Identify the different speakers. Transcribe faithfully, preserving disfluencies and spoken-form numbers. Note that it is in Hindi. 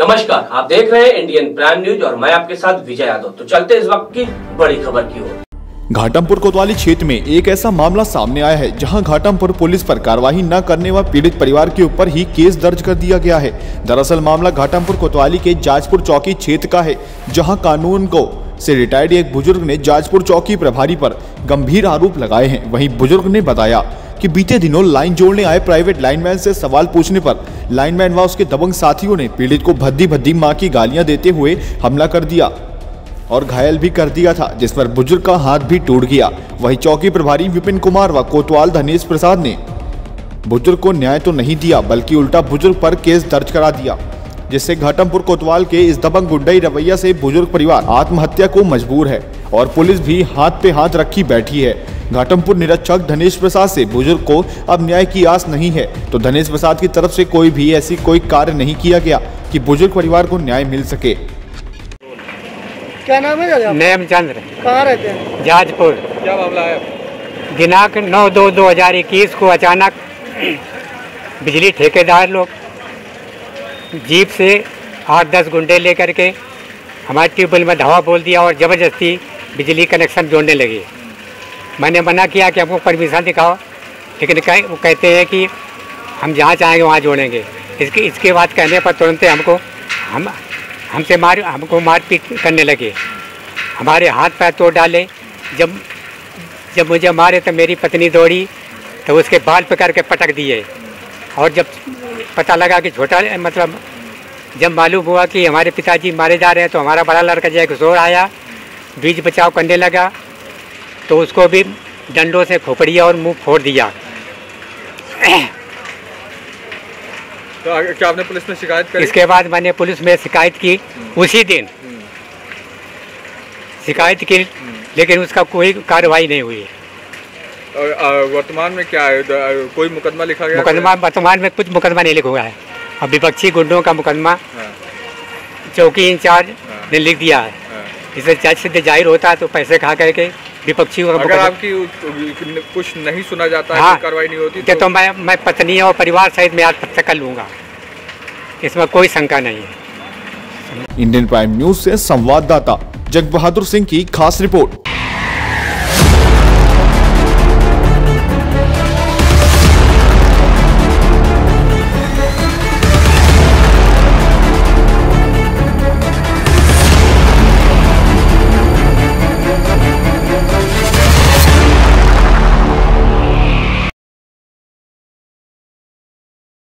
Speaker 1: नमस्कार, आप देख रहे हैं इंडियन प्राइम न्यूज और मैं आपके साथ विजय यादव। तो चलते इस वक्त की बड़ी खबर की ओर।
Speaker 2: घाटमपुर कोतवाली क्षेत्र में एक ऐसा मामला सामने आया है जहां घाटमपुर पुलिस पर कार्रवाई न करने व पीड़ित परिवार के ऊपर ही केस दर्ज कर दिया गया है। दरअसल मामला घाटमपुर कोतवाली के जाजपुर चौकी क्षेत्र का है, जहां कानून को से रिटायर्ड एक बुजुर्ग ने जाजपुर चौकी प्रभारी पर गंभीर आरोप लगाए हैं। वहीं बुजुर्ग ने बताया कि बीते दिनों लाइन जोड़ने आए प्राइवेट लाइनमैन से सवाल पूछने पर लाइनमैन व उसके दबंग साथियों ने पीड़ित को भद्दी भद्दी मां की गालियां देते हुए हमला कर दिया और घायल भी कर दिया था, जिस पर बुजुर्ग का हाथ भी टूट गया। वहीं चौकी प्रभारी विपिन कुमार व कोतवाल धनेश प्रसाद ने बुजुर्ग को न्याय तो नहीं दिया बल्कि उल्टा बुजुर्ग पर केस दर्ज करा दिया, जिससे घाटमपुर कोतवाल के इस दबंग गुंडाई रवैया से बुजुर्ग परिवार आत्महत्या को मजबूर है और पुलिस भी हाथ पे हाथ रखी बैठी है। घाटमपुर निरीक्षक धनेश प्रसाद से बुजुर्ग को अब न्याय की आस नहीं है, तो धनेश प्रसाद की तरफ से कोई भी ऐसी कोई कार्य नहीं किया गया कि बुजुर्ग परिवार को न्याय मिल सके।
Speaker 3: क्या नाम है?
Speaker 4: नेमचंद्र।
Speaker 3: कहाँ रहते हैं?
Speaker 4: जाजपुर।
Speaker 3: क्या मामला है?
Speaker 4: दिनांक नौ दो दो हजार इक्कीस को अचानक बिजली ठेकेदार लोग जीप से आठ दस गुंडे लेकर के हमारे ट्यूबवेल में धावा बोल दिया और ज़बरदस्ती बिजली कनेक्शन जोड़ने लगे। मैंने मना किया कि हमको परमिशन दिखाओ, लेकिन कह, वो कहते हैं कि हम जहाँ चाहेंगे वहाँ जोड़ेंगे। इसके इसके बाद कहने पर तुरंत हमको हम हमसे मार हमको मारपीट करने लगे, हमारे हाथ पैर तोड़ डाले। जब जब मुझे मारे तो मेरी पत्नी दौड़ी तो उसके बाल पकड़ के पटक दिए, और जब पता लगा कि छोटा मतलब जब मालूम हुआ कि हमारे पिताजी मारे जा रहे हैं तो हमारा बड़ा लड़का जो है किशोर आया, बीच बचाव करने लगा, तो उसको भी डंडों से खोपड़िया और मुंह फोड़ दिया।
Speaker 3: तो क्या आपने पुलिस में शिकायत करी?
Speaker 4: इसके बाद मैंने पुलिस में शिकायत की, उसी दिन शिकायत की, लेकिन उसका कोई कार्रवाई नहीं हुई।
Speaker 3: वर्तमान में क्या है, कोई मुकदमा लिखा गया?
Speaker 4: मुकदमा वर्तमान में कुछ मुकदमा नहीं लिखा हुआ है। अब विपक्षी गुंडों का मुकदमा चौकी इंचार्ज ने लिख दिया है। इसे जज से जाहिर होता है तो पैसे खा करके विपक्षी
Speaker 3: अगर आपकी कुछ नहीं सुना जाता है,
Speaker 4: हाँ,
Speaker 3: कार्रवाई नहीं होती
Speaker 4: तो, तो मैं मैं पत्नी और परिवार सहित मैं आत्महत्या कर लूँगा, इसमें कोई शंका नहीं है।
Speaker 2: इंडियन प्राइम न्यूज से संवाददाता जग बहादुर सिंह की खास रिपोर्ट।